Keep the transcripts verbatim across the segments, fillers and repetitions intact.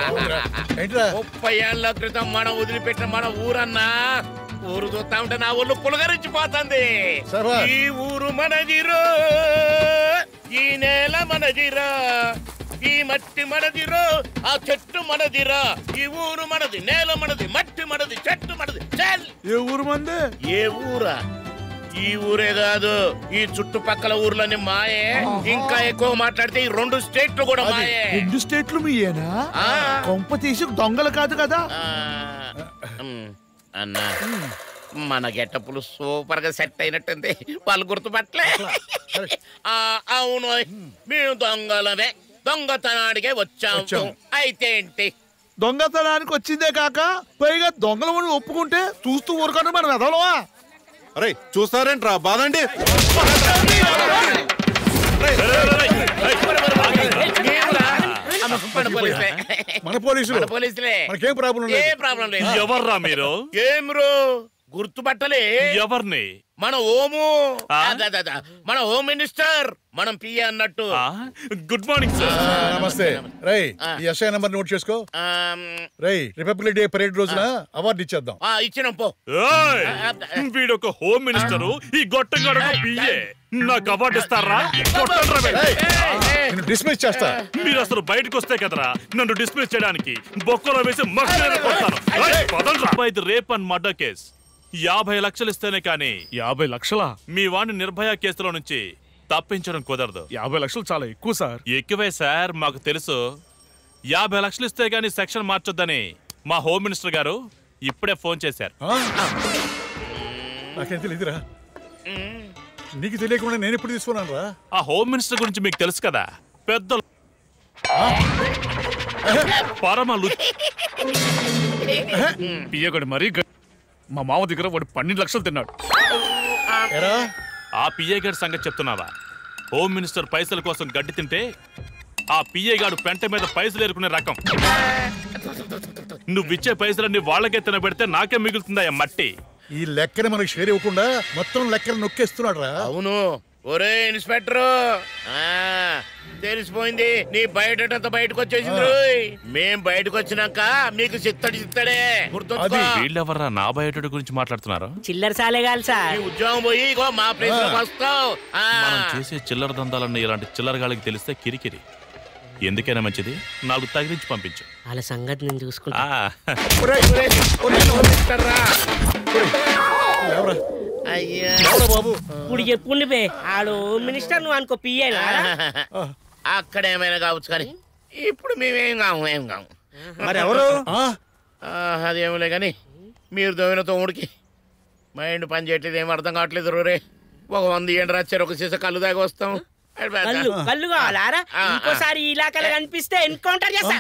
ముప్పై ఏళ్ల క్రితం మనం వదిలిపెట్టిన మన ఊరన్నా ఊరు చూస్తా ఉంటే నా ఊళ్ళు పులకరించిపోతుంది. ఈ ఊరు మనదిరో, ఈ నేల మనదిరా, ఈ మట్టి మనదిరో, ఆ చెట్టు మనదిరా. ఈ ఊరు మనది, నేల మనది, మట్టి మనది, చెట్టు మనది. ఏ ఊరు మంది? ఏ ఊరా? ఈ ఊరే కాదు, ఈ చుట్టుపక్కల ఊర్లని మాయే. ఇంకా ఎక్కువ మాట్లాడితే ఈ రెండు స్టేట్లు కూడా మాయే. రెండు స్టేట్లు మీయేనా? కొంప తీసి దొంగలు కాదు కదా? అన్నా మన గెటప్పులు సూపర్ గా సెట్ అయినట్టుంది. వాళ్ళు గుర్తుపట్టలే. అవును, మేము దొంగలమే, దొంగతనానికే వచ్చాము. అయితే ఏంటి? దొంగతనానికి వచ్చిందే కాక పైగా దొంగలు ఒప్పుకుంటే చూస్తూ ఊరుకొని మనం ఎదలవా? అరే చూస్తారేంట్రా, బాదండి. మన పోలీసులు పోలీసులే మనకేం ప్రాబ్లం లేదు. ఏ ప్రాబ్లం లేదు. ఎవర్రా మీరు? ఏం రో గుర్తుపట్టలే? ఎవరిని? మన హోము, మన హోమ్ మినిస్టర్, మనం పిఏ అన్నట్టు. Good morning sir. నమస్తే. రై ఈ ఎస్ఐ నంబర్ నోట్ చేసుకో. రై రిపబ్లిక్ డే పరేడ్ రోజున అవార్డు ఇచ్చేద్దాం. ఇచ్చినాం పో. వీడొక హోమ్ మినిస్టర్, ఈ గొట్టంగాడు పిఏ. నాకు అవార్డు ఇస్తారా? డిస్మిస్ చేస్తా. మీరు అసలు బయటకు వస్తే కదరా నన్ను డిస్మిస్ చేయడానికి బొక్కలో వేసి మక్కలు కొడతాను. ఇది రేప్ అండ్ మర్డర్ కేస్. యాభై లక్షలు ఇస్తేనే కానీ. యాభై లక్షలా? మీ వాడిని నిర్భయ కేసులో నుంచి తప్పించడం కుదరదు. యాభై లక్షలు చాలా ఎక్కువ సార్. ఎక్కువే సార్, మాకు తెలుసు. యాభై లక్షలు ఇస్తే గానీ సెక్షన్ మార్చొద్దని మా హోమ్ మినిస్టర్ గారు ఇప్పుడే ఫోన్ చేశారు. నాకేం తెలియదురా. నీకు తెలియకుండా నేను ఎప్పుడు తీసుకున్నాను రా? ఆ హోమ్ మినిస్టర్ గురించి మీకు తెలుసు కదా, పెద్ద పరమలు పియ్యగడు మరీ. మా మామ దగ్గర వాడు పన్నెండు లక్షలు తిన్నాడు. ఆ పిఏ గారి సంగతి చెప్తున్నావా? హోమ్ మినిస్టర్ పైసల కోసం గడ్డి తింటే ఆ పిఏ గాడు పెంట మీద పైసలు ఏరుకునే రకం. నువ్విచ్చే పైసలన్నీ వాళ్ళకే తినబెడితే నాకే మిగులుతుందా మట్టి? ఈ లెక్కని మనకి షేర్ ఇవ్వకుండా మొత్తం లెక్కలు నొక్కేస్తున్నాడు రా. అవును. ఒరే ఇన్స్పెక్టర్, తెలిసిపోయింది నీ బయట బయటకు వచ్చేసింది. మేం బయటకు వచ్చినాక మీకు చిత్తడి చిత్తడే. వీళ్ళెవర్రా నా బయట గురించి మాట్లాడుతున్నారు? చిల్లర సాలేగాలి సార్. ఉద్యోగం పోయి ఇగో మా ప్లేస్ లో వస్తావు. మనం చేసే చిల్లర దందాలన్నీ ఇలాంటి చిల్లర గాళ్ళకి తెలిస్తే కిరికిరి. ఎందుకైనా మంచిది నాలుగు తగిలించి పంపించు. వాళ్ళ సంగతి నేను చూసుకుంటా. ఇప్పుడు చెప్పుండి బే, ఆడు మినిస్టర్ నువ్వు అనుకో పియ్యేనా? అక్కడ ఏమైనా కావచ్చు కానీ ఇప్పుడు మేమేం కాము, ఏం కాము. మరి ఎవరు? అదేమిలే కానీ మీరు దోవిన తోముడికి మైండ్ పని చేయట్లేదు, ఏం అర్థం కావట్లేదు. రే ఒక వంద ఏంటి రాచారు, ఒక సీసా కళ్ళు దాకా వస్తాం. కళ్ళు కళ్ళు కావాలారా? ఇంకోసారి ఈ ఇలాకాలో కనిపిస్తే ఎన్కౌంటర్ చేస్తా.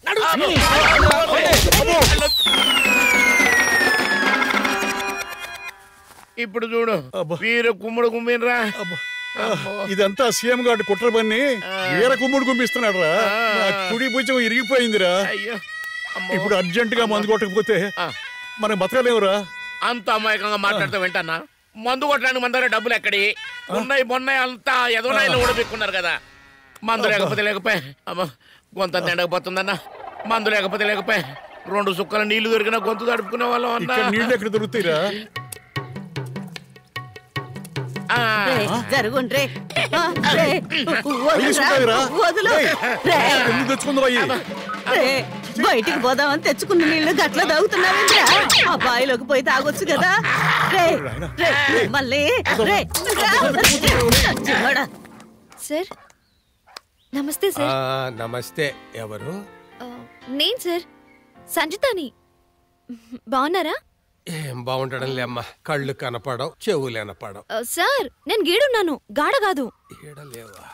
ఇప్పుడు చూడు వీరు కుమ్ముడు కుమ్మినరా. ఇదంతా సీఎం గారు కుట్ర పని వీర కుమ్ముడు కుమ్మిస్తున్నాడు రా. కుడి భుజం ఇరిగిపోయిందిరా. ఇప్పుడు అర్జెంట్ గా మందు కొట్టకపోతే మనం బతకలేవురా. అంత అమాయకంగా మాట్లాడుతూ వింటానా? మందు కొట్టడానికి మన దగ్గర డబ్బులు ఎక్కడి ఉన్నాయి? మొన్న అంతా ఎదవనాయిలు ఊడబెట్టుకున్నారు కదా. మందు లేకపోతే లేకపోయి అమ్మ గొంత తిండకపోతుందన్నా. మందు లేకపోతే లేకపోయి రెండు సుక్కల నీళ్లు దొరికినా గొంతు తడుపుకునే వాళ్ళం అన్నా. నీళ్ళు ఎక్కడ దొరుకుతాయిరా? జరుగుండ్రే బయటికి పోదామని తెచ్చుకున్న నీళ్లు గట్ల తాగుతున్నావేంద్రా? ఆ బాయిలోకి పోయి తాగొచ్చు కదా. మళ్ళీ సార్ నమస్తే సార్. నమస్తే. ఎవరు? నేను సార్ సంజితాని. బాగున్నారా? ఏం బాగుండడం లేమ్మా, కళ్ళు కనపడవు, చెవులు వినపడవు. సార్ నేను గీడున్నాను, గాడ కాదు. గీడలేవా?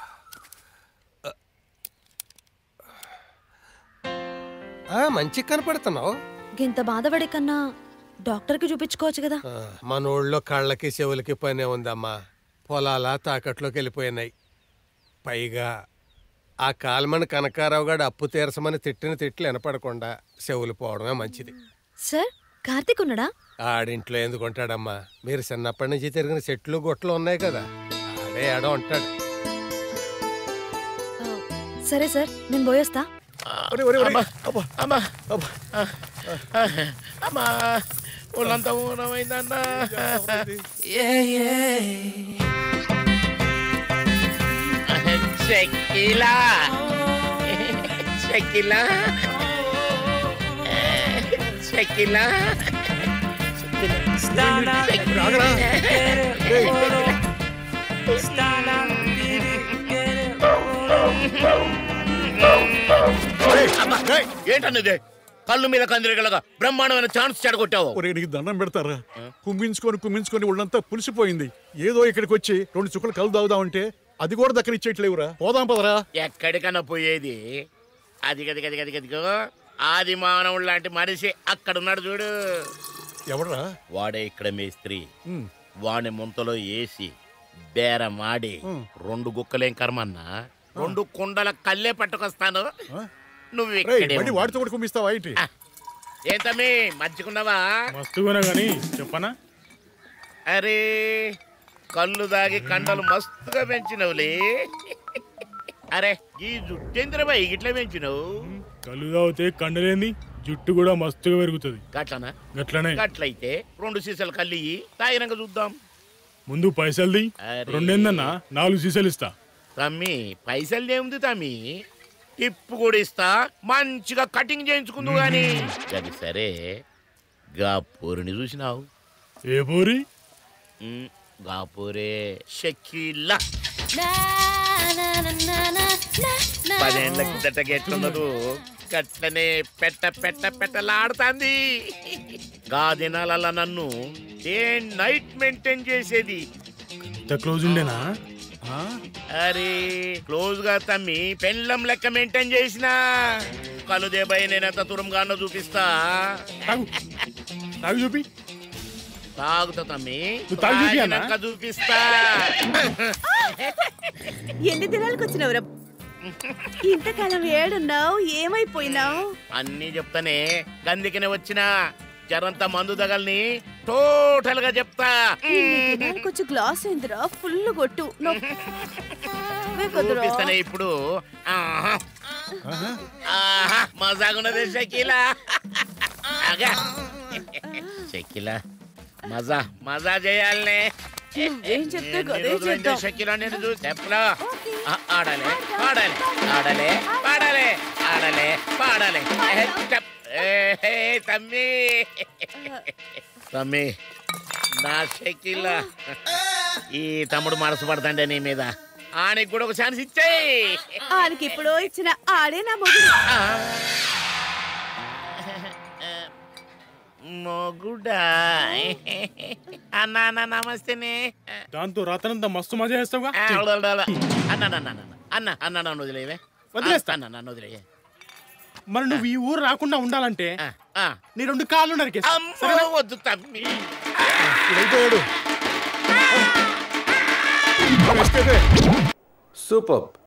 మంచి కనపడుతున్నావు. ఇంత బాధపడే కన్నా డాక్టర్ కి చూపించుకోవచ్చు కదా. మన ఊళ్ళో కళ్ళకి చెవులకి పనే ఉందమ్మా. పొలాల తాకట్లోకి వెళ్ళిపోయినాయి. పైగా ఆ కాల్మని కనకారావు గారు అప్పు తీర్చమని తిట్టిన తిట్లు వినపడకుండా చెవులు పోవడమే మంచిది. సార్ కార్తీక్ ఉన్నాడా? ఆడింట్లో ఎందుకుంటాడమ్మా? మీరు చిన్నప్పటి నుంచి తిరిగిన చెట్లు గొట్లు ఉన్నాయి కదా, ఆడే ఆడో ఉంటాడు. సరే సార్ నేను పోయేస్తా. ఒరే, ఒరే, ఒరే. అమ్మా అబ్బా, అమ్మా అబ్బా. అమ్మా ఒళ్ళంతా ఊనమైందన్నా షకీలా షకీలా షకీలా రాగరా. ఏయ్, ఏయ్, ఏయ్. ఏంటన్నది కళ్ళు మీద కందిరగలగా బ్రహ్మాండమైన ఛాన్స్ చెడగొట్టావు ఒరే నీకు దండం పెడతారా కుమ్మించుకొని కుమ్మించుకొని ఒళ్ళంతా పులిసిపోయింది ఏదో ఇక్కడికి వచ్చి రెండు చుక్కలు కలు తాగుదామంటే అది కూడా దగ్గర ఇచ్చేట్లేవురా పోదాం పదరా ఎక్కడికన్నా పోయేది అది గది గది గది గదిగో ఆది మానవుడు లాంటి మనిషి అక్కడ ఉన్నాడు చూడు ఎవడరా వాడే ఇక్కడ మేస్త్రి ఉమ్, వాడి ముంతలో వేసి బేరమాడి ఉమ్. రెండు గుక్కలేం కర్మన్నా రెండు కుండల కల్లే పట్టుకొస్తాను ఆ? నువ్వు రేయ్, ఇక్కడే మళ్ళీ ఉండు. వాడితో కూడా కుమ్మిస్తావా ఏంటి ఏంతమ్మి మంచిగున్నావా మస్తుగా గానీ చెప్పనా అరే కళ్ళు దాగి కండలు మస్తుగా పెంచినవులే అరే ఈ జుట్టేంద్రబాయి ఇట్లా పెంచినవు కళ్ళు తాగితే కండలేంది జుట్టు కూడా మస్తుగా పెరుగుతుంది గట్లనా గట్లనే గట్లయితే రెండు సీసాలు కల్లి తాగినాక చూద్దాం ముందు పైసల్ది అరే. రెండేందన్నా నాలుగు సీసాలు ఇస్తా తమ్మి పైసలు ఏముంది తమ్మి టిప్పు కూడా ఇస్తా మంచిగా కటింగ్ చేయించుకుందు గాని అది సరే గా పూరిని చూసినావు ఏ పోరి ఉమ్, గా పూరే షకీలా పదేళ్ల కిందట గెట్లున్నదు గట్లనే పెట్ట పెట్ట పెట్టలాడుతాంది గా దినాలల్లా నన్ను ఏ నైట్ మెయింటైన్ చేసేది ఇంత క్లోజ్ ఉండేనా ఆ? అరే క్లోజ్ గా తమ్మి పెళ్ళం లెక్క మెయింటైన్ చేసిన కలుదేబాయి నేనెంత దూరంగా చూపిస్తా తాగు తాగు చూపి తాగుతా తమ్మి నువ్వు తాగి చూపి అన్నా? తాగినాక చూపిస్తా ఎన్ని దినాలకు వచ్చినవరా ఇంతకాలం ఏడున్నావు ఏమైపోయినావు అన్నీ చెప్తానే గందికనే వచ్చిన జరంతా మందు దగల్ని టోటల్ గా చెప్తా వచ్చి గ్లాస్ అయిందిరా ఫుల్ కొట్టు నొప్పే కదురా. చూపిస్తానే ఇప్పుడు ఆహా. ఆహా, మజాగున్నది షకీలా ఆగా. షకీలా మజా మజా చేయాలనే ఏం చెప్తే గదే ఎన్ని రోజులైందో చేద్దాం. షకీలా నేను చూసి చెప్పలా ఆ- ఆడాలి పాడాలి ఆడాలి పాడాలి ఆడాలి పాడాలి ఏ, చెప్. ఏ, ఏ, తమ్మి తమ్మి నా షకీలా ఈ తమ్ముడు మనసు పడతాండే నీ మీద ఆనికి కూడా ఒక ఛాన్స్ ఇచ్చేయి ఆయనకి ఇప్పుడు ఇచ్చిన ఆడే నా మొగుడు మొగుడా అన్న అన్న నమస్తేనే దాంతో రాత్రంతా మస్తు మజా చేస్తావుగా ఆ, అలా, అలా, అలా. అన్న అన్న అన్న అన్న అన్న అన్న నన్ను వదిలేవే వదిలేస్తా. అన్న నన్ను వదిలేవే మరి నువ్వు ఈ ఊరు రాకుండా ఉండాలంటే ఆ, ఆ. నీ రెండు కాళ్ళు నరికేస్తా. అమ్మో, వద్దు తమ్మి ఇదైపోయాడు. ఎస్కేపే. సూపర్